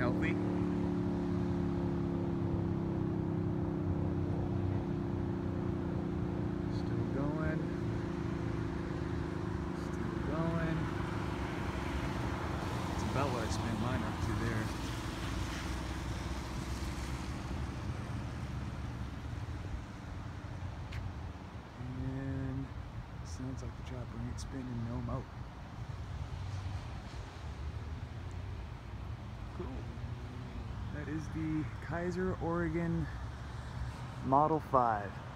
healthy. Still going. Still going. It's about what I spent mine up to there. And sounds like the chopper ain't spinning no more. Cool. That is the Kaiser Oregon Model 5.